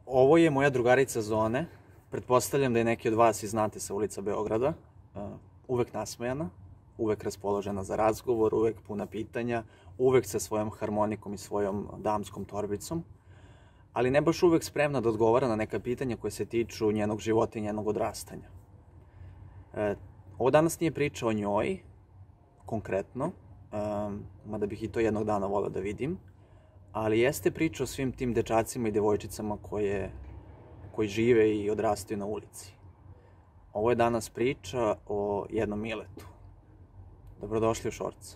Ovo je moja drugarica Zone. Pretpostavljam da je neki od vas i znate sa ulica Beograda. Uvek nasmejana, uvek raspoložena za razgovor, uvek puna pitanja, uvek sa svojom harmonikom i svojom damskom torbicom, ali ne baš uvek spremna da odgovara na neka pitanja koje se tiču njenog života i njenog odrastanja. Ovo danas nije priča o njoj, konkretno, mada bih i to jednog dana voleo da vidim, ali jeste priča o svim tim dečacima i devojčicama koji žive i odrastaju na ulici. Ovo je danas priča o jednom Miletu. Dobrodošli u Šorc.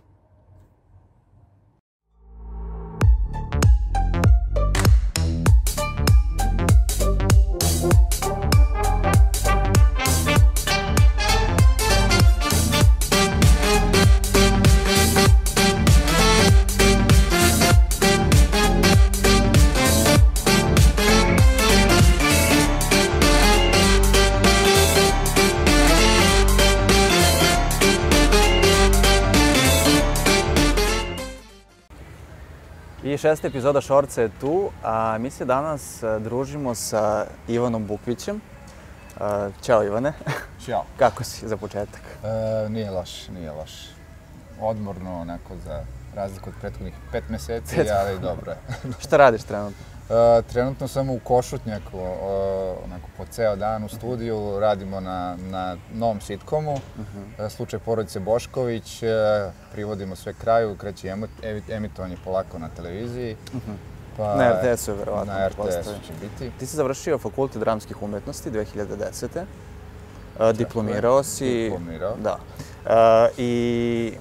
I šesta epizoda Šorca je tu, a mi se danas družimo sa Ivanom Bukvićem. Ćao Ivane. Ćao. Kako si za početak? Nije loš. Odmorno, onako, za razliku od prethodnih 5 meseci, ali dobro je. Šta radiš trenutno? Trenutno sam u Košutnjaku, onako, po ceo dan u studiju. Radimo na novom sitcomu, Slučaj porodice Bošković. Privodimo sve kraju, kreće emitovanje polako na televiziji. Na RTS-u je verovatno. Na RTS-u će biti. Ti si završio Fakultet dramskih umetnosti 2010. Diplomirao si. Diplomirao. Da. I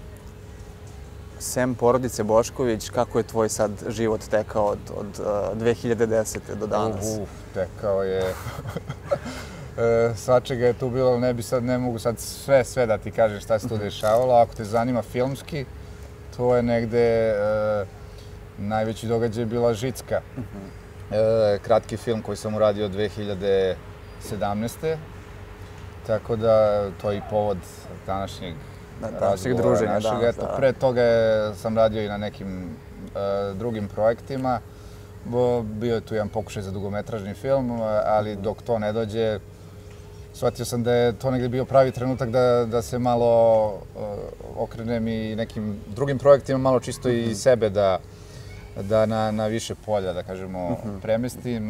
sem porodice Bošković, kako je tvoj sad život tekao od 2010. do danas? Tekao je... Svačega je tu bilo, ne mogu sad sve da ti kažem šta se tu dešavalo. Ako te zanima filmski, to je negde najveći događaj bila Žicka. Kratki film koji sam uradio 2017. Tako da to je i povod današnjeg druženja danas. Pre toga sam radio i na nekim drugim projektima. Bio je tu jedan pokušaj za dugometražni film, ali dok to ne dođe, shvatio sam da je to negdje bio pravi trenutak da se malo okrenem i nekim drugim projektima, malo čisto i sebe da na više polja, da kažemo, premestim,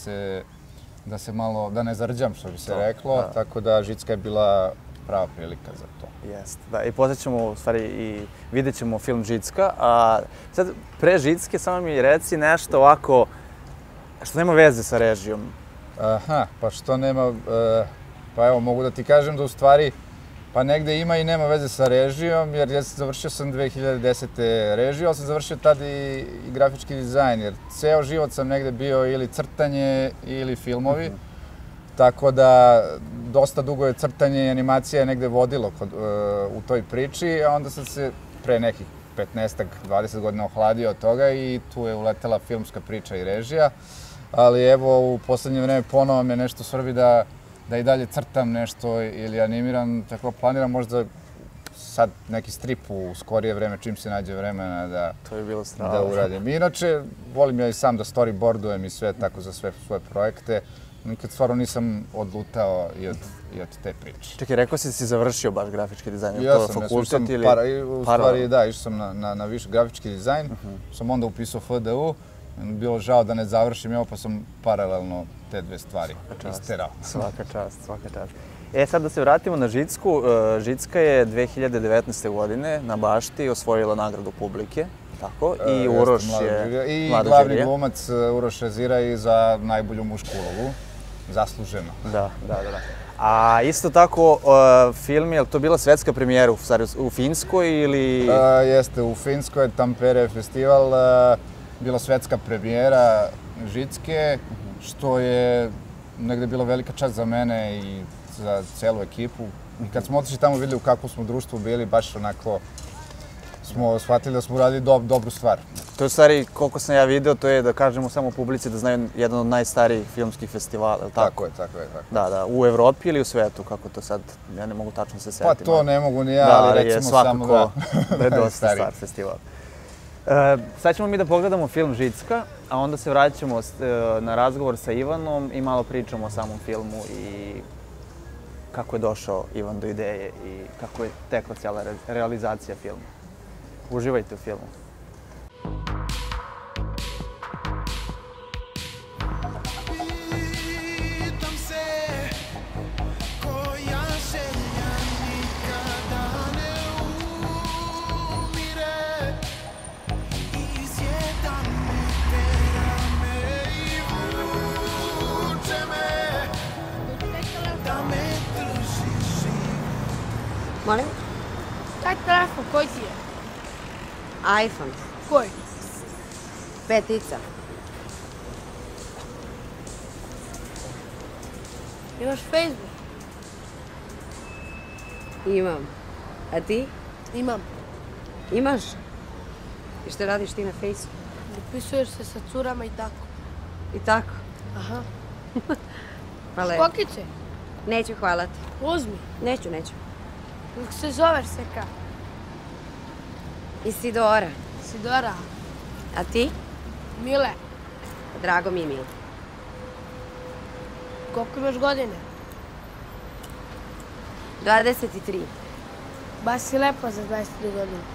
da se malo, da ne zarđam, što bi se reklo, tako da Žicka je bila prava prilika za to. Jeste, da. I posjećamo, u stvari, i vidjet ćemo film Žicka. A sad, pre Žicke, samo mi reci nešto ovako, što nema veze sa režijom. Aha, pa što nema... Pa evo, mogu da ti kažem da u stvari, pa negde ima i nema veze sa režijom, jer ja završio sam 2010. režiju, ali sam završio tad i grafički dizajn, jer ceo život sam negde bio ili crtanje ili filmovi. Tako da, dosta dugo je crtanje i animacija negde vodilo u toj priči, a onda sam se pre nekih 15-20 godina ohladio od toga i tu je uletela filmska priča i režija. Ali evo, u poslednje vreme ponovo me nešto svrbi da i dalje crtam nešto ili animiram, tako planiram možda sad neki strip u skorije vreme, čim se nađe vremena da uradim. Inače, volim ja i sam da storyboardujem i sve tako za sve svoje projekte. Nikad stvarno nisam odlutao i od te priče. Čekaj, rekao si da si završio baš grafički dizajn, je to fakultet ili paralelno? U stvari da, išao sam na više grafički dizajn, sam onda upisao FDU, bilo žao da ne završim, pa sam paralelno te dve stvari isterao. Svaka čast. Sad da se vratimo na Žicku. Žicka je 2019. godine na Bašti osvojila nagradu publike. Tako, i Uroš je i glavni glumac Uroš Rezira i za najbolju mušku ulogu, zasluženo. Da. A isto tako, film, je li to bila svetska premijera u Finskoj ili... Jeste, u Finskoj, Tampere festival, bila svetska premijera Žicke, što je negde bila velika čast za mene i za celu ekipu. I kad smo otišli tamo, videli u kakvom smo društvu bili, baš onako smo shvatili da smo uradili dobru stvar. To je u stvari, koliko sam ja video, to je da kažemo samo publici da znaju jedan od najstarijih filmskih festivala, je li tako? Tako je. Da, u Evropi ili u svetu, kako to sad, ja ne mogu tačno se setim. Pa to ne mogu ni ja, ali recimo samo da je dosta star festival. Sad ćemo mi da pogledamo film Žicka, a onda se vraćamo na razgovor sa Ivanom i malo pričamo o samom filmu i kako je došao Ivan do ideje i kako je tekla cijela realizacija filma. Uživajte u filmu. Molim? Taj telefon, koji ti je? iPhone. Koji? 5-ica. Imaš Facebook? Imam. A ti? Imam. Imaš? I što radiš ti na Facebooku? Dopisuješ se sa curama i tako. I tako? Aha. Hvala. Škokice? Neću, hvala ti. Uzmi. Neću. Kako se zoveš Seka? Isidora. Isidora. A ti? Mile. Drago mi je, Milo. Koliko imaš godine? 23. Baš si lepa za 23 godine.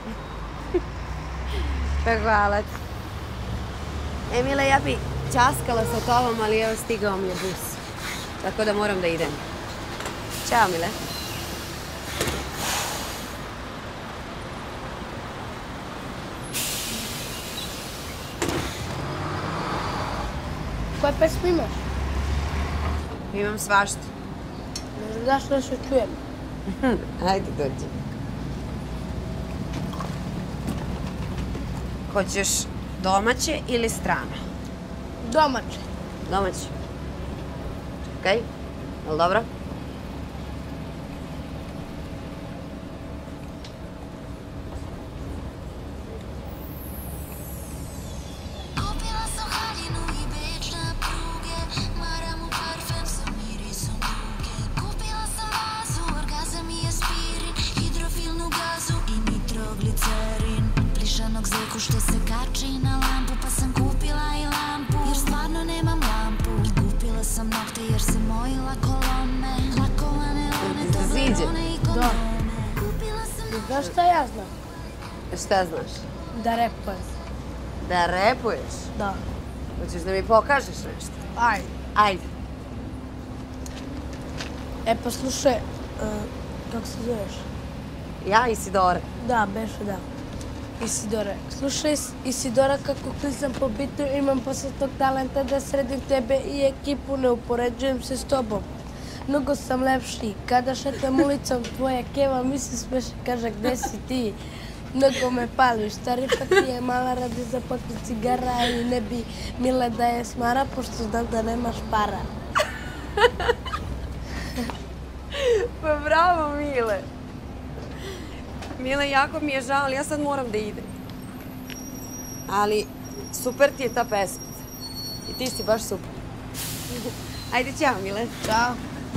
Pa hvala ti. Mile, ja bi ćaskala sa tobom, ali evo stigao mi je bus. Tako da moram da idem. Ćao, Mile. Koje pesme imaš? Imam svašta. Možda daš nešto čujem. Ajde, dođi. Hoćeš domaće ili strano? Domaće. Domaće. Čekaj, jel dobro? Što se kači na lampu, pa sam kupila i lampu, jer stvarno nemam lampu. I kupila sam nokte jer se mojila kolone, lakovane one, toblerone i kondome. Znaš šta ja znam? Šta znaš? Da repujem. Da repuješ? Da. Hoćeš da mi pokažeš nešto? Ajde. Ajde. Pa slušaj, kako se zoveš? Ja, Isidora. Da, beše da. Isidora. Slušaj, Isidora, kako klizam po bitu, imam posle tog talenta da sredim tebe i ekipu, ne upoređujem se s tobom. Mnogo sam lepši. Kada šetam ulicom, tvoja keva mi se smeše, kaže, gde si ti? Mnogo me pališ, tarifa ti je mala, radi za pakli cigara i ne bi Mile da je smara, pošto znam da nemaš para. Pa bravo, Mile. Mile, jako mi je žao, ali ja sad moram da idem. Ali super ti je ta pesmica. I ti si baš super. Ajde, ćao, Mile. Ćao.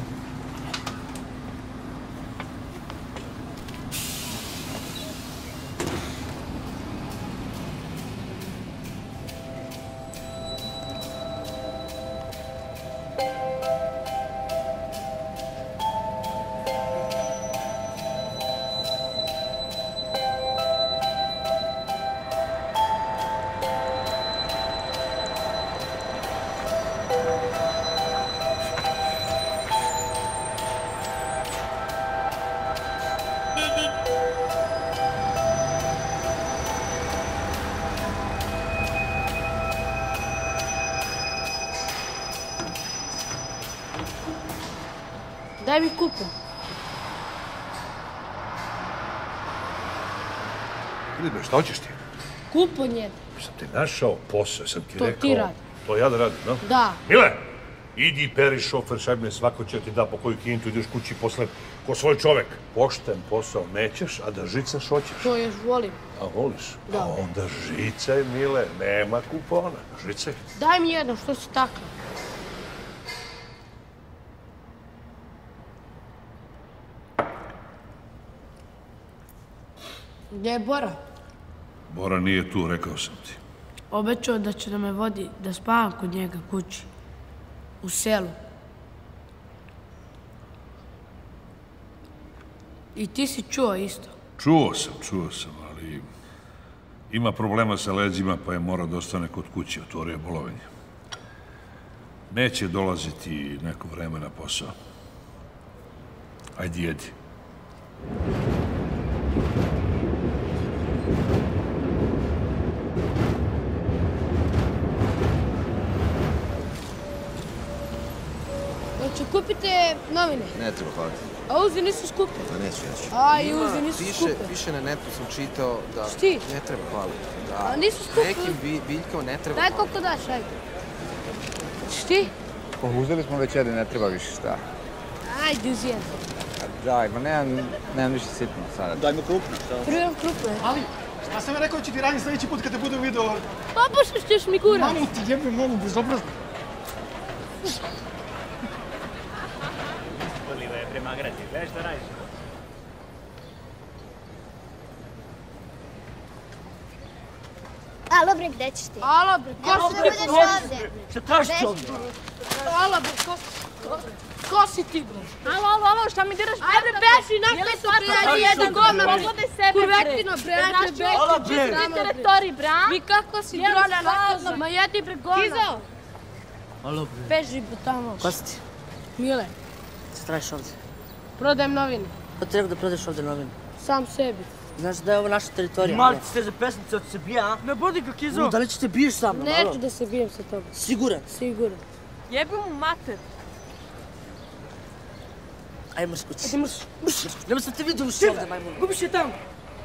Daj mi kupon. Ili šta hoćeš ti? Kupon je. Sam ti našao posao, sam ti To rekao. ti radi. To ja da radim, no? Da. Mile, idi peri šofer, šajbne, svako će ti da po koju kintu, ideš kući posle ko svoj čovek. Pošten posao nećeš, a da žicaš hoćeš. To još volim. A voliš? Da. A onda žicaj, Mile, nema kupona. Žicaj. Daj mi jedno, što si takav? Gdje je Bora? Bora nije tu, rekao sam ti. Obećao da će da me vodi da spavam kod njega kući. U selu. I ti si čuo isto? Čuo sam, ali ima problema sa leđima, pa je morao da ostane kod kuće, otvorio je bolovanje. Neće dolaziti neko vreme na posao. Ajde, jedi. Hoće kupite novine? Ne treba, hvala ti. A uzi nisu skupe? Pa neću. A i uzi nisu skupe? Više na netu sam čitao da... Šti? Ne treba, hvala ti. A nisu skupe? Nekim biljkama ne treba. Daj koliko daš, ajde. Šti? Pa uzeli smo već jedan, ne treba više šta. Ajde, uzi jedan. Daj, ma nemam više sitno sada. Daj mu krupno. Prvi vam krupno je. Ali, šta sam ja rekao će ti raditi sljedeći put kad te budem video? Popušaš ćeš mi kurac. Mamu ti jebim, mamu, bezobrazno. Oliva je premagrati, gledaj šta radiš? Alo bre, gde ćeš ti? Alo bre, ko si ti? Budeš ovde. Šta tražiš ovdje? Alo bre, ko si ti bre? Alo, šta mi diraš? Ajde beži, nakon su prijatelji jedan gome. Pogledaj sebe, bre. Kurvektino bre, ajde beži. Alo, bre. Čisti teritorij, bre, a? Mi kako si drona nakon? Ma jedi bre gona. Kizo! Alo, bre. Beži bre tamo. Ko si ti? Mile, Šta tražiš ovdje? prodajem novine. Pa ti rekao da prodaš ovdje novine. Sam sebi. Znaš da je ovo naša teritorija? Mali ste za pesnice od se bija, a? Ne bodi ga, Kizo! Da li ćete biješ sa mnom, alo? Neću da se bijem sa tobom. Siguran? Siguran. Jebi mu mater. Ajde mrš kući. Ajde mrš. Nema sam te vidio uši ovdje, majmun. Gubiš je tamo.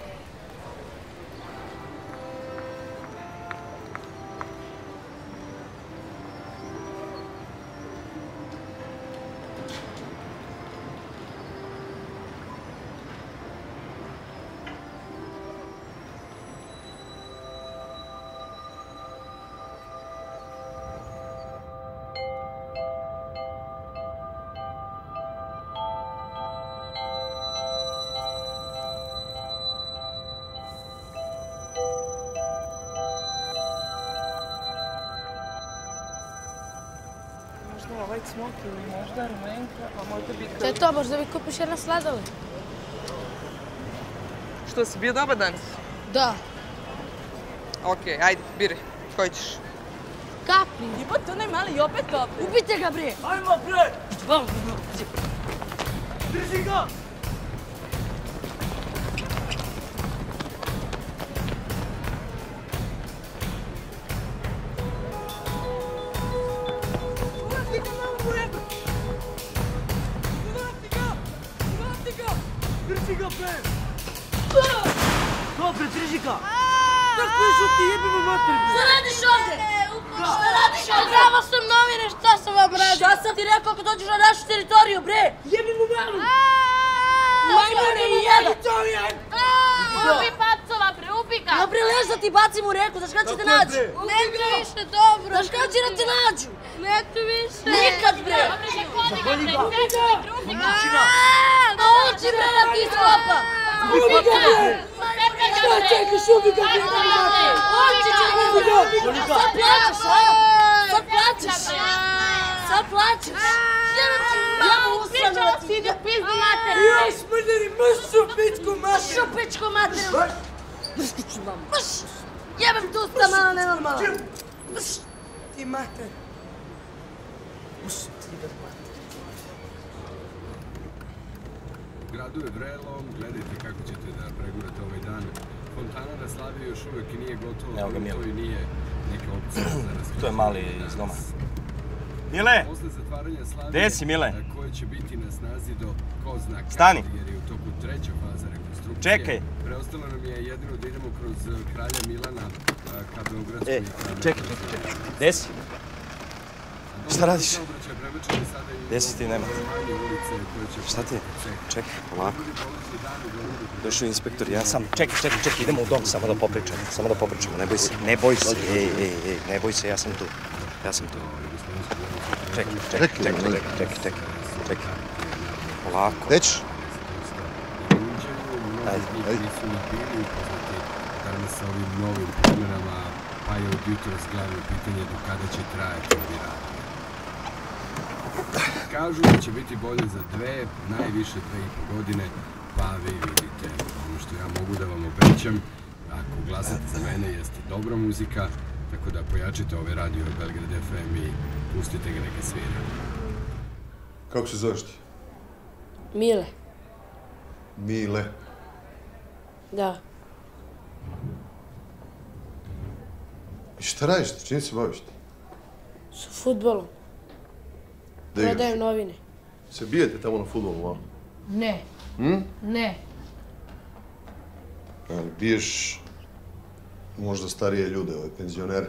Ovaj cmok ili možda rumenka, a možda biti... To je to, možda mi kupiš jedna sladole. Što, si bio dobar danas? Da. Okej, ajde, biraj. Koji ćeš? Kapri. Jebote, onaj mali i opet kapri. Ubite ga bre. Ajmo, bre! Drži ga! Drži ga, bre! Dobre, drži ga! Tako je šuti, jebi mu mater! Šta radiš ovdje? Šta radiš ovdje? Pravo sam novine, šta sam vam radio? Šta sam ti rekao kad dođeš na našu teritoriju, bre? Jebi mu malu! Majmune i jedan! Ubi pacova, bre, ubi ga! Ja bre, leš da ti bacim u reku, znaš kada će te nađu? Neću više, dobro. Znaš kada će da te nađu? Neću više. Nikad, bre! Zaboli ga! Ubi ga! Ma oči, bre, da ti iskopa! Ubi ga bre! Šta čekaš, ubi ga bre! Oči će da ubi ga! Sad plaćeš, a? Sad plaćeš! Sad plaćeš! Mamu usrana ti! Idi u pizdu mater! Joj, smrderi, mršu pičku mater! Mršu pičku mater! Mršku ću mamu! Mrš! Jebem tu usta malo nenormalno! Mrš! Ti mater! Mršu ti mater! Gradu je vrelo, gledajte kako ćete da pregurate ovaj dan. Fontana na Slavi još uvijek nije gotova, to i nije neka opcija za raskrižanje. To je mali iz doma. Mile! Posle zatvaranja Slavi, Gde si, Mile? koje će biti na snazi do ko zna kada, Stani! jer je u toku treća faza rekonstrukcije. Čekaj! Preostalo nam je jedino da idemo kroz Kralja Milana ka Beogradskoj. Čekaj. Gde si? Šta radiš? Gdje si ti, nema? Šta ti je? Čekaj, polako. Došao je inspektor, ja sam... Čekaj, idemo u dom, samo da popričamo, ne boj se. Ne boj se, ne boj se, ja sam tu. Čekaj. Polako. Gde ćeš? Ajde. sada sa ovim novim promjenama, pa je od jutros glavno pitanje do kada će trajati ovi radovi. Kažu da će biti bolje za najviše 2,5 godine, pa vi vidite. Ono što ja mogu da vam obećam, ako glasate za mene, jeste dobra muzika, tako da pojačite ove radio Belgrad FM i pustite ga neka svira. Kako se zoveš ti? Mile. Mile. Da. I šta radiš ti? Čim se baviš ti? Sa fudbalom. Prodajem novine. Se bijete tamo na fudbalu malo? Ne. Ne. Ali biješ možda starije ljude, ove penzionere?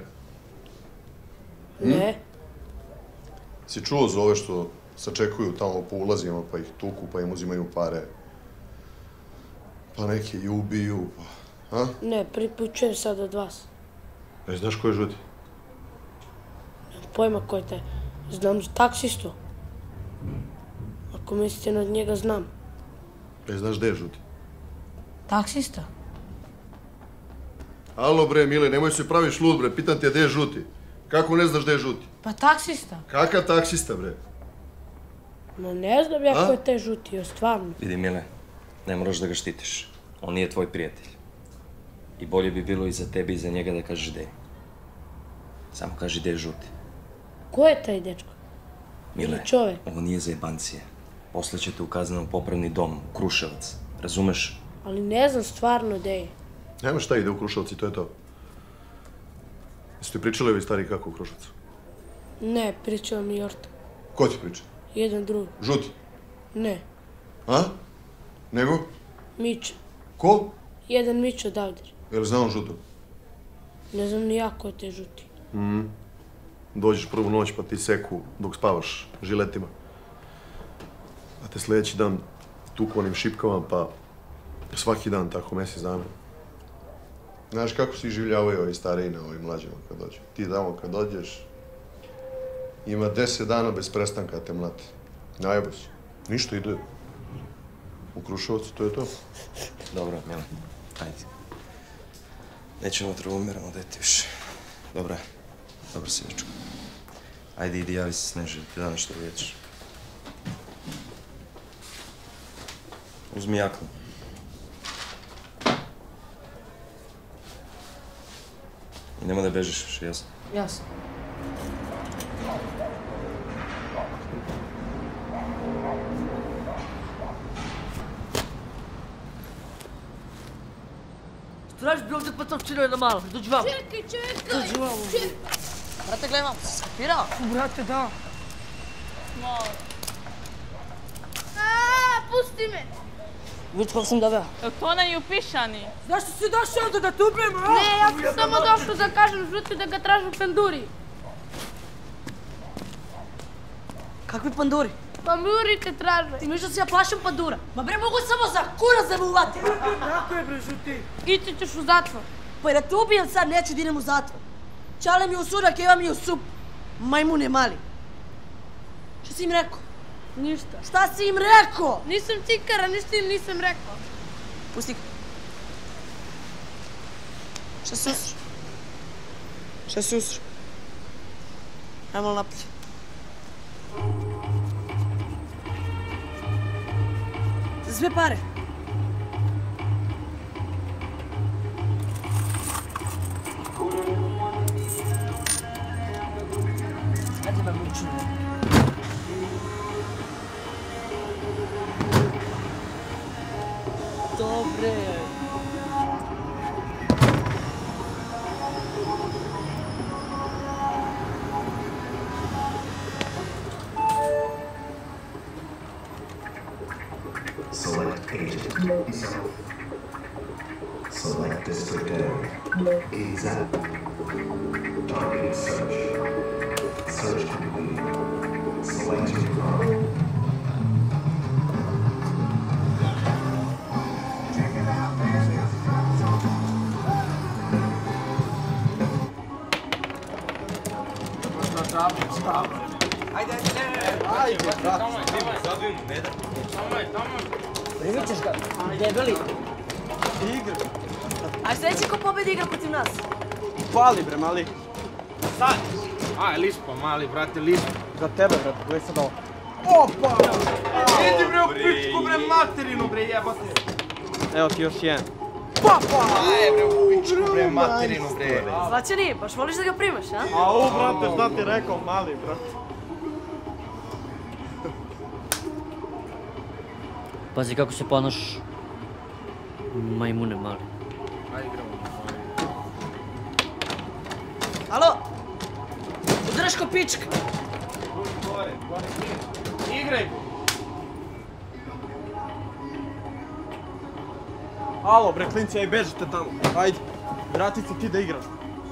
Ne. Si čuo za ove što sačekuju tamo po ulazima, pa ih tuku, pa im uzimaju pare? Pa neke i ubiju, pa... Ne, prvi put čujem sad od vas. Znaš ko je žuti? Nemam pojma ko je taj. Znam za taksistu. Ako mislite na njega, znam. Znaš gde je žuti? Taksista? Alo bre, Mile, nemoj se praviš lud bre, pitan te gde je žuti. Kako ne znaš gde je žuti? Pa taksista. Kakav taksista bre? Ma ne znam ja ko je taj žuti, stvarno. Vidi, Mile, ne moraš da ga štitiš. On nije tvoj prijatelj. I bolje bi bilo i za tebe i za njega da kažeš gde je. Samo kaži gde je žuti. Ko je taj dečko? Mile, ovo nije za jebancije. Posle ćete u kazneno popravni dom, u Kruševac. Razumeš? Ali ne znam stvarno gde je. Nema šta ide u Kruševac i to je to. Jeste ti pričali ovi stari kako u Kruševcu? Ne, pričao mi Jorta. Ko ti priča? Jedan drugi. Žuti? Ne. A? Nego? Mićo. Ko? Jedan Mićo Davder. Jel zna on žuto? Ne znam ni ja ko je te žuti. Dođeš prvu noć pa ti seku dok spavaš žiletima. A te sljedeći dan tuku onim šipkama pa svaki dan tako mjesec dana. Znaš kako se življavaju ovi stariji na ovim mlađima kad dođu. Ti tamo kad dođeš ima 10 dana bez prestanka te mlate. Najbolje su. Ništa ide. U Kruševacu to je to. Dobro, Mile, ajde. Nećemo traumiramo dete više. Dobro si dečko. Ajde, idi, javi se Sneži, ti da nešto uvedeš. Uzmi jaknu. I nema da bežiš više, jasno? Jasno. Tražiš bi ovdje patovčino jedna malo, dođi vam. Čekaj. Dođi vam. Brate, gledaj vam, si skapirao? Brate, da. Malo. Pusti me. Vidiš kako sam doveo? To onaj u pišani. Zašto si došao ovdje da te ubijem? Ne, ja sam samo došao da kažem žuti da ga tražu penduri. Kakvi panduri? Panduri te traže. Ti misliš da se ja plašim pandura? Ma bre, mogu samo za kurac da me uvatim. Kako je bre žuti? Ići ćeš u zatvor. Pa da te ubijem sad, neću da idem u zatvor. Čale mi u surak, Eva mi u sup. Majmune mali. Šta si im rekao? Ništa. Šta si im rekao? Nisam cikara, ništa im nisam rekao. Pusti ga. Šta se usri? Šta se usri? Ajmo malo napolje. Za sve pare. Ajde me muču. Dobre. Select agent. Select district area. Exact. Targeted search. Search complete. Select your crime. Ajde, brate. Primit ćeš ga, debeli. Aj sljedeći ko pobedi igra protiv nas. Pali bre, mali. Sad! Aj, lispo, mali, brate, lispo. Za tebe, brate, gledaj sad ovo. Opa! Idi bre u pičku, bre, materinu, bre, jebote. Evo ti još jedan. Papa! Aj, bre, u pičku, bre, materinu, bre. Zlačani, baš voliš da ga primaš, a? Au, brate, šta ti rekao, mali, brate. Pazi kako se ponašaš. Majmune mali. Aj, igramo. Alo! Udraš ko pička! Igraj! Alo, bre, klinci, aj bežite tamo. Ajde, vrati se ti da igraš.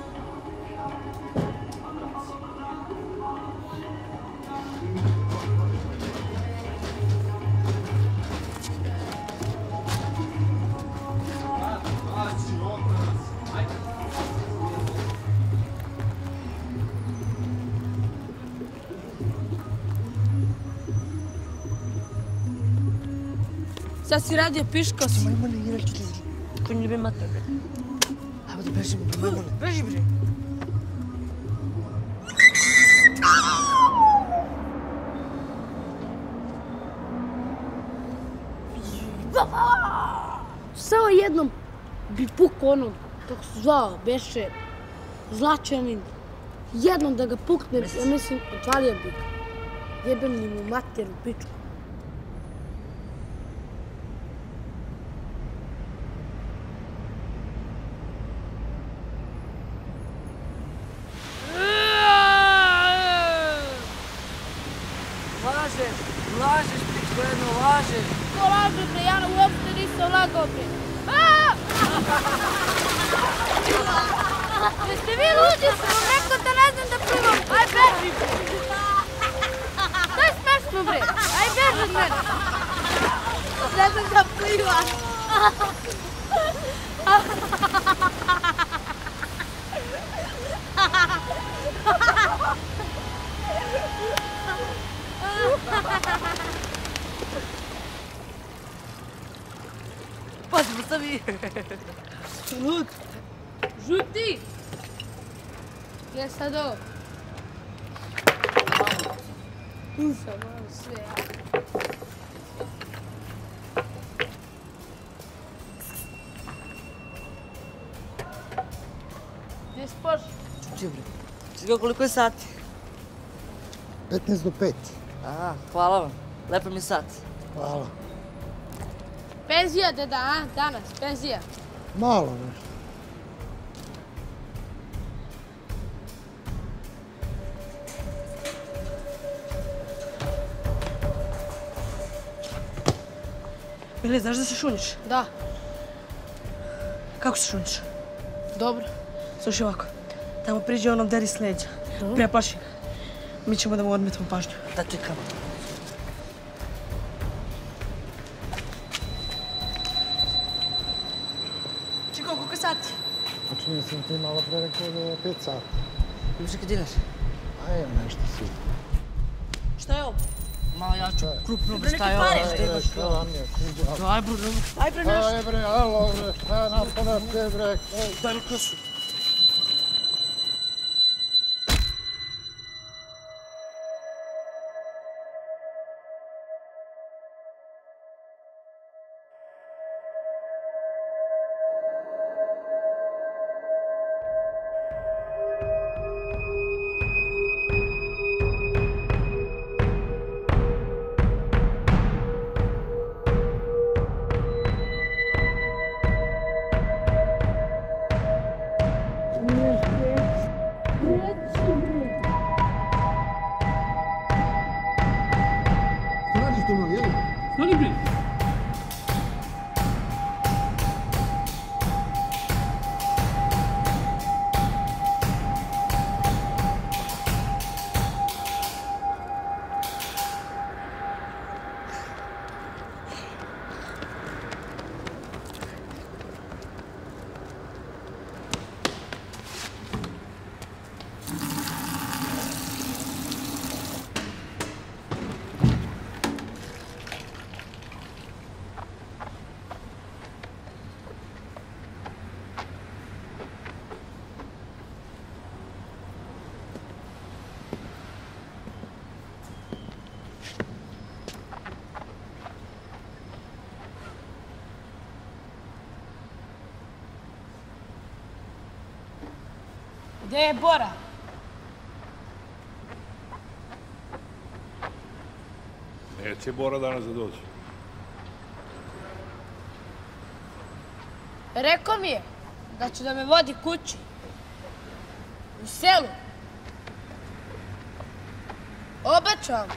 Sad si radio piško si. Majmune, igraš ti. Konj ljube mater, bre. Ajmo da bežimo, majmune. Beži, bre. Samo jednom bi pukao onom, kako se zvao, beše Zlačanin. Jednom da ga puknem, ja mislim, otvalio bi ga. Jebem li mu mater u pičku. Lažeš, pičko, jedno lažeš. Ko laže, bre, ja uopšte nisam lagao, bre. Jeste vi ludi, sam vam rekao da ne znam da plivam. Aj, beži, bre. To je smešno, bre. Aj, beži od mene. Ne znam da plivam. Pazimo sa vi. Lud. Žuti. Gdje sad ovo? Ufa, malo sve. Gdje spaš? Čuči, bre. Stigao koliko je sati? 15 do 5. A, hvala vam. Lepo mi je sat. Hvala. Penzija, deda, a? Danas, penzija. Malo nešto. Mile, znaš da se šuniš? Da. Kako se šuniš? Dobro. Slušaj ovako, tamo priđe onom deri s leđa. Preplaši ga. Mi ćemo da mu odmetimo pažnju. Da, čekamo. Čekao, koliko je sati? A čini sam ti malo pre rekao da je 5 sati. Imaš neki dinar? A evo nešto si. Šta je ovo? Malo jaču, krupno, bre, šta je ovo? Šta vam je, kuđa? Daj, bre, daj, bre, nešto. Daj, bre, alo, bre, šta napadate, bre? Daj mi kosu. Gde je Bora? Neće Bora danas da dođe. Rekao mi je da će da me vodi kući. U selu. Obećao.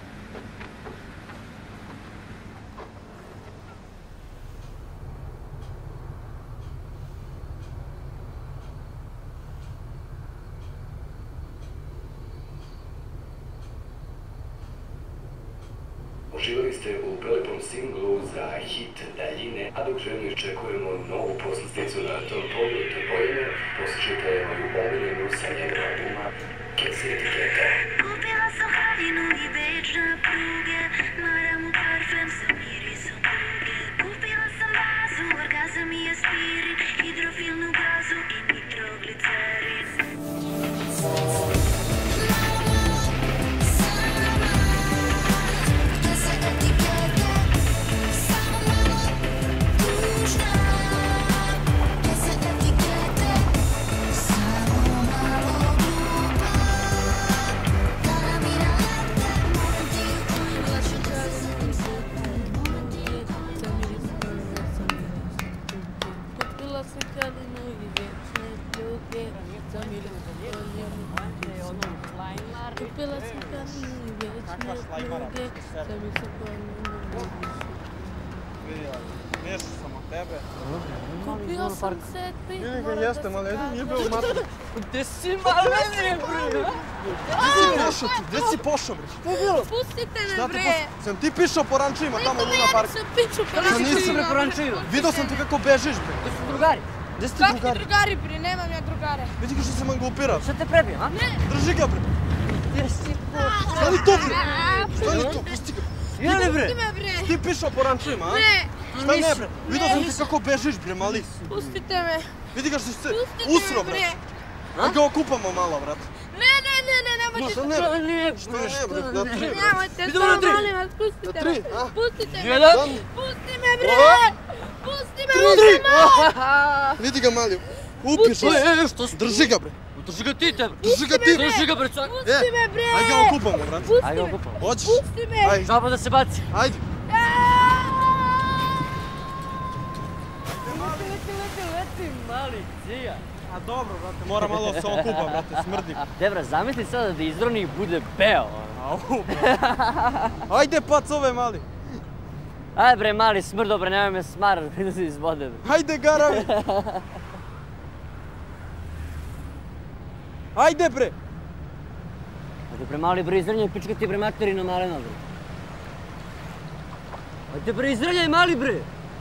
Uživali ste u prelepom singlu za hit Daljine, a dok željno iščekujemo novu poslasticu na tom polju Bojine, poslušajte moju omiljenu sa njenog albuma Kesi etiketa. Kupila sam haljinu i večne pruge, maram u parfem sa mirisom tuge. Kupila sam bazu, orgazam i aspirin, hidrofilnu gazu i nitroglicerin. Nešto sam od tebe. Kupio sam se Ili ga jeste, mali, nije bio u materiju. Gde si maleni, bre? Gde si pošao, bre? Šta je bilo? Pustite me, bre! Sam ti pišao po rančima tamo u Luna Parku? Nisam pišao po rančima. Nisam bre po rančima. Vidio sam te kako bežiš, bre. Gde su drugari? Gde ste drugari? Kakvi drugari, bre? Nemam ja drugare. Vidi ga što se mangupira. Šta te prebio, a? Ne! Drži ga, bre. Gde si pošao? Stani tu, bre. Stani tu, pusti ga. Jeli, bre? Pusti me, bre! Ti pišao po rančima, a? Ne! Šta ne, bre? Vidio sam te kako bežiš, bre, mali. Pustite me! Vidi ga što se Pustite usro, me, bre. bre! Da ga okupamo malo, brat. Ne, nemojte Šta to! ne, Šta ne, Šta ne, bre, da tri, bre. Nemojte Idemo to, na tri. molim vas, pustite Na tri, me! a? Pustite me! Jedan. Pusti me, bre! Pusti me, Na tri. Luka! Vidi ga, mali. Upišao se. Što si? Drži ga, bre. Drži ga ti, tebe. Drži ga ti, bre. Drži ga, bre, čak. Pusti me, bre! Ajde ga okupamo, brat. Ajde ga okupamo. Hoćeš? Pusti me! Ajde. Žaba da se baci. Ajde. Leti, mali cija. A dobro, brate, mora malo se okupa, brate, smrdi. Debra, zamisli sada da izroni bude beo. Ajde, pac ove, mali. Ajde bre, mali smrdo, bre, nemoj me smar, da se izvode, bre. Ajde, garavi. Ajde, bre. Ajde bre, mali, bre, izrljaj, pička ti bre materina malena, bre. Ajde bre, izrljaj, mali, bre.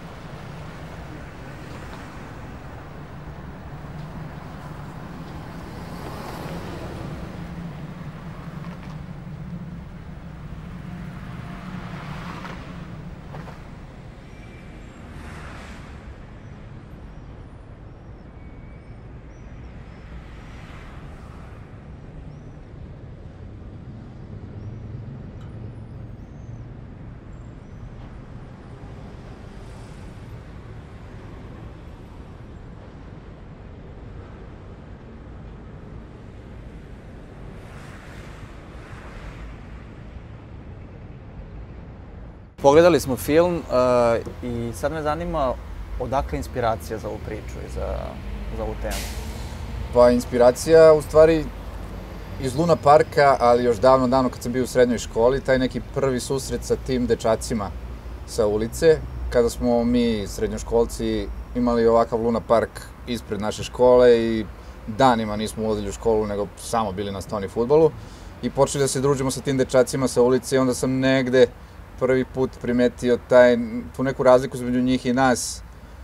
Pogledali smo film i sad me zanima odakle inspiracija za ovu priču i za ovu temu. Pa inspiracija u stvari iz Luna Parka, ali još davno kad sam bio u srednjoj školi, taj neki prvi susret sa tim dečacima sa ulice, kada smo mi srednjoškolci imali ovakav Luna Park ispred naše škole i danima nismo ulazili u školu, nego samo bili na stoni fudbalu i počeli da se družimo sa tim dečacima sa ulice i onda sam negde prvi put primetio tu neku razliku između njih i nas,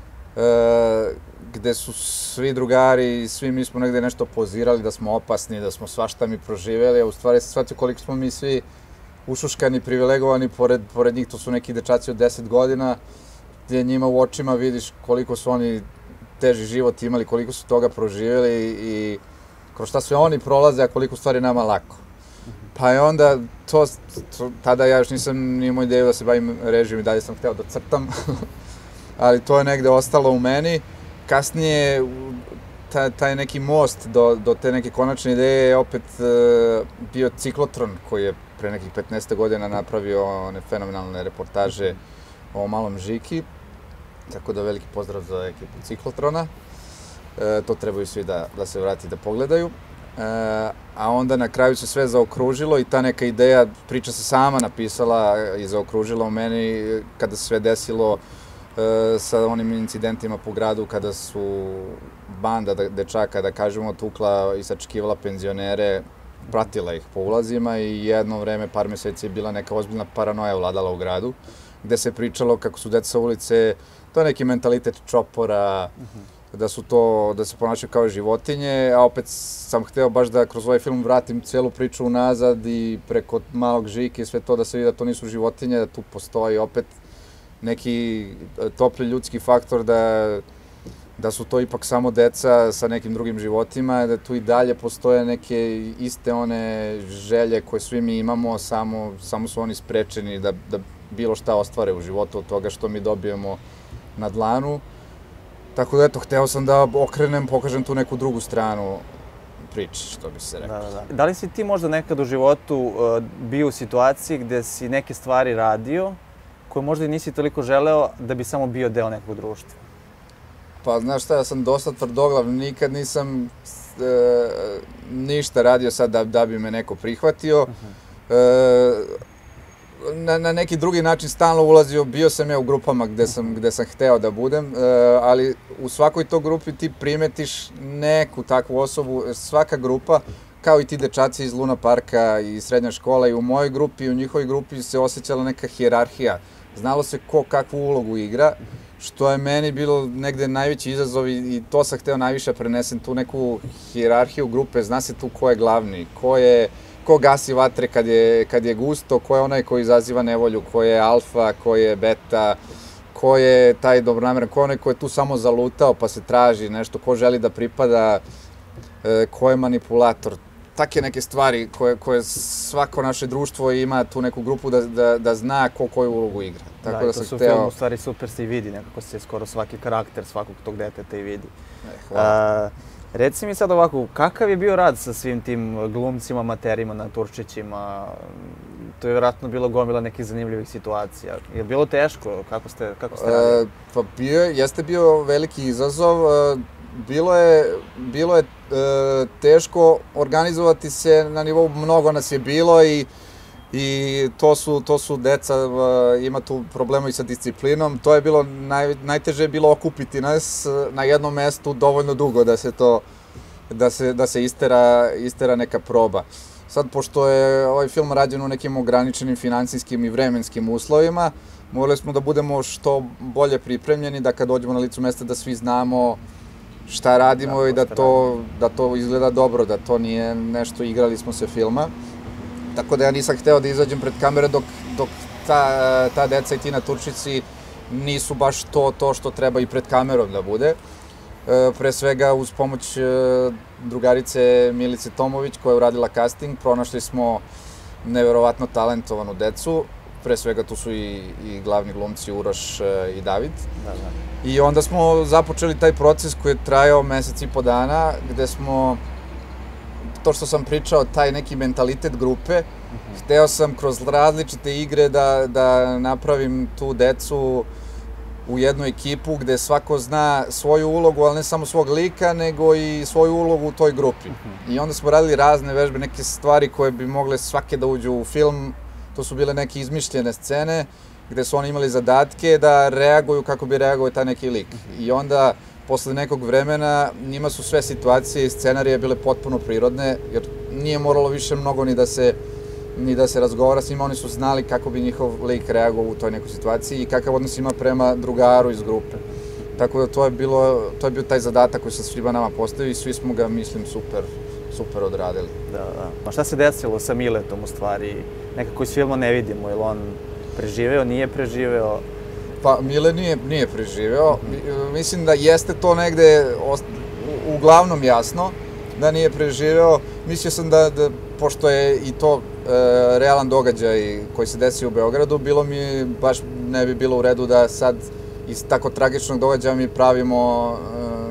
gde su svi drugari i svi mi smo negde nešto pozirali da smo opasni, da smo svašta mi proživeli, a u stvari se shvatio koliko smo mi svi ušuškani, privilegovani, pored njih to su neki dečaci od 10 godina, gdje njima u očima vidiš koliko su oni teži život imali, koliko su toga proživeli i kroz šta sve oni prolaze, a koliko stvari nama lako. Pa je onda, tada ja još nisam imao ideju da se bavim režijom i dalje sam hteo da crtam, ali to je negde ostalo u meni. Kasnije, taj neki most do te neke konačne ideje je opet bio Ciklotron, koji je pre nekih 15 godina napravio one fenomenalne reportaže o Malom Žiki. Tako da veliki pozdrav za ekipu Ciklotrona. To trebaju svi da se vrati da pogledaju. A onda na kraju se sve zaokružilo i ta neka ideja, priča se sama napisala i zaokružila u meni kada se sve desilo sa onim incidentima po gradu, kada su banda dečaka, da kažemo, tukla i sačekivala penzionere, pratila ih po ulazima i jedno vreme, par meseci, je bila neka ozbiljna paranoja vladala u gradu, gde se pričalo kako su deca sa ulice, to je neki mentalitet čopora, da se ponašaju kao životinje, a opet sam hteo baš da kroz ovaj film vratim celu priču unazad i preko Malog Žike i sve to, da se vidi da to nisu životinje, da tu postoji opet neki topli ljudski faktor, da su to ipak samo deca sa nekim drugim životima, da tu i dalje postoje neke iste one želje koje svi mi imamo, samo su oni sprečeni da bilo šta ostvare u životu od toga što mi dobijemo na dlanu. Tako da eto, hteo sam da pokažem tu neku drugu stranu priče, što bi se rekao. Da li si ti možda nekad u životu bio u situaciji gde si neke stvari radio koje možda i nisi toliko želeo da bi samo bio deo nekog društva? Pa znaš šta, ja sam dosta tvrdoglav, nikad nisam ništa radio sad da bi me neko prihvatio. Na neki drugi način stalno ulazio, bio sam ja u grupama gde sam hteo da budem, ali u svakoj toj grupi ti primetiš neku takvu osobu, svaka grupa, kao i ti dečaci iz Luna Parka i srednja škola, i u mojoj grupi i u njihovoj grupi se osjećala neka hijerarhija. Znalo se ko kakvu ulogu igra, što je meni bilo negde najveći izazov i to sam hteo najviše prenesem, tu neku hijerarhiju grupe, zna se tu ko je glavni, ko gasi vatre kad je gusto, ko je onaj koji izaziva nevolju, ko je alfa, ko je beta, ko je taj dobronameran, ko je onaj ko je tu samo zalutao pa se traži nešto, ko želi da pripada, ko je manipulator. Take neke stvari koje svako naše društvo ima tu neku grupu da zna ko koju ulogu igra. Da, i to su u filmu u stvari super se i vidi, nekako se skoro svaki karakter svakog tog deteta i vidi. Hvala. Reci mi sad ovako, kakav je bio rad sa svim tim glumcima, amaterima, naturčićima? To je vjerojatno bilo gomila nekih zanimljivih situacija. Je li bilo teško? Kako ste radili? Pa jeste bio veliki izazov. Bilo je teško organizovati se na nivou, mnogo nas je bilo i to su deca, ima tu problema i sa disciplinom. To je bilo, najteže je bilo okupiti nas na jednom mestu dovoljno dugo da se istera neka proba. Sad, pošto je ovaj film rađen u nekim ograničenim finansijskim i vremenskim uslovima, morali smo da budemo što bolje pripremljeni, da kad dođemo na licu mesta da svi znamo šta radimo i da to izgleda dobro, da to nije nešto, igrali smo se filma. Tako da ja nisam hteo da izađem pred kamere dok ta deca i ti naturčici nisu baš to što treba i pred kamerom da bude. Pre svega uz pomoć drugarice Milice Tomović koja je uradila casting, pronašli smo neverovatno talentovanu decu. Pre svega tu su i glavni glumci Uroš i David. I onda smo započeli taj proces koji je trajao mesec i po dana, gde smo, to što sam pričao, taj neki mentalitet grupe, hteo sam kroz različite igre da napravim tu decu u jednu ekipu gde svako zna svoju ulogu, ali ne samo svog lika, nego i svoju ulogu u toj grupi. I onda smo radili razne vežbe, neke stvari koje bi mogle svake da uđu u film. To su bile neke izmišljene scene gde su oni imali zadatke da reaguju kako bi reagovao taj neki lik. I onda, posle nekog vremena, njima su sve situacije i scenarije bile potpuno prirodne, jer nije moralo više mnogo ni da se razgovara s njima, oni su znali kako bi njihov lik reagovao u toj nekoj situaciji i kakav odnos ima prema drugaru iz grupe. Tako da to je bio taj zadatak koji se svima nama postavio i svi smo ga, mislim, super odradili. Da. A šta se desilo sa Miletom u stvari? Nekako iz filma ne vidimo, je li on preživeo, nije preživeo? Pa Mile nije preživeo. Mislim da jeste to negde uglavnom jasno da nije preživeo. Mislio sam da pošto je i to realan događaj koji se desio u Beogradu, bilo mi baš ne bi bilo u redu da sad iz tako tragičnog događaja mi pravimo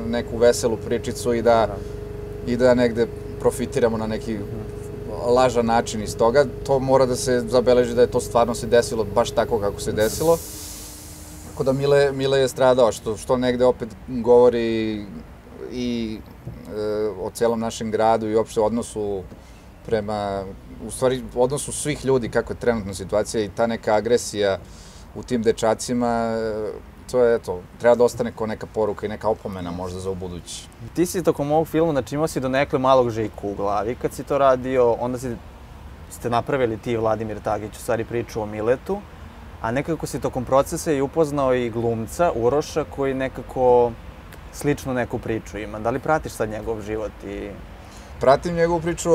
neku veselu pričicu i da negde profitiramo na neki lažan način iz toga. To mora da se zabeleži da je to stvarno se desilo baš tako kako se desilo. Tako da Mile je stradao, što negde opet govori i o celom našem gradu i uopšte odnosu prema, u stvari odnosu svih ljudi, kako je trenutna situacija i ta neka agresija u tim dečacima, to je, eto, treba da ostane kao neka poruka i neka opomena možda za ubuduće. Ti si tokom ovog filma, znači imao si donekle malog Žiku u glavi kad si to radio, onda ste napravili ti i Vladimir Tagić u stvari priču o Miletu, a nekako si tokom procesa i upoznao i glumca Uroša koji nekako sličnu neku priču ima. Da li pratiš sad njegov život i... Pratim njegovu priču,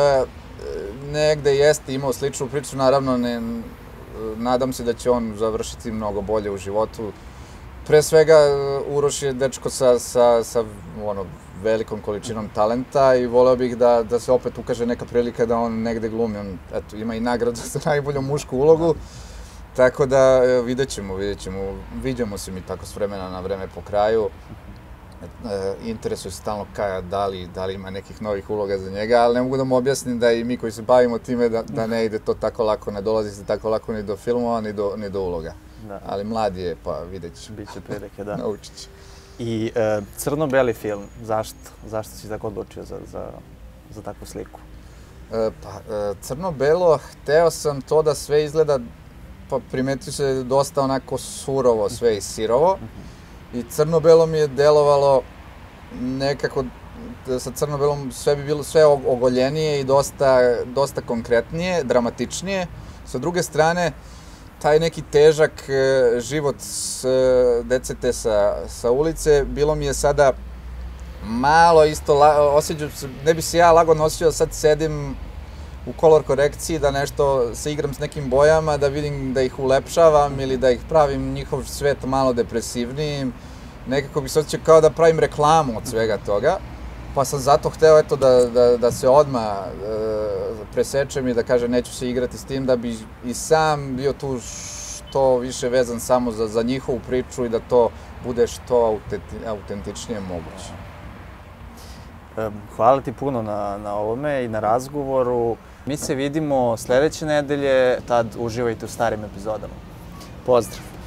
negde jeste imao sličnu priču, naravno nadam se da će on završiti mnogo bolje u životu. Pre svega, Uroš je dečko sa velikom količinom talenta i voleo bih da se opet ukaže neka prilika da on negde glumi. On, eto, ima i nagradu za najbolju mušku ulogu, tako da vidjet ćemo. Viđamo se mi tako s vremena na vreme po kraju. Interesuje se stalno da li ima nekih novih uloga za njega, ali ne mogu da mu objasnim da i mi koji se bavimo time da ne ide to tako lako, ne dolazi se tako lako ni do filmova, ni do uloga. Ali mlad je, pa vidjet će. Biće prilike, da. Naučit će. I crno-beli film, zašto? Zašto si tako odlučio za takvu sliku? Crno-belo, hteo sam to da sve izgleda, pa primetio se dosta onako surovo, sve i sirovo. I crno-belo mi je delovalo nekako, sa crno-belom sve bi bilo sve ogoljenije i dosta konkretnije, dramatičnije. Sa druge strane, taj neki težak život decete sa ulice, bilo mi je sada malo isto, osjećam se, ne bi se ja lagodno osjećao da sad sedim u kolor korekciji, da nešto se igram s nekim bojama, da vidim da ih ulepšavam ili da ih pravim njihov svet malo depresivnijim. Nekako bi se osjećao kao da pravim reklamu od svega toga. Pa sam zato hteo da se odmah presečem i da kažem neću se igrati s tim, da bi i sam bio tu što više vezan samo za njihovu priču i da to bude što autentičnije moguće. Hvala ti puno na ovome i na razgovoru. Mi se vidimo sledeće nedelje, tad uživajte u starim epizodama. Pozdrav!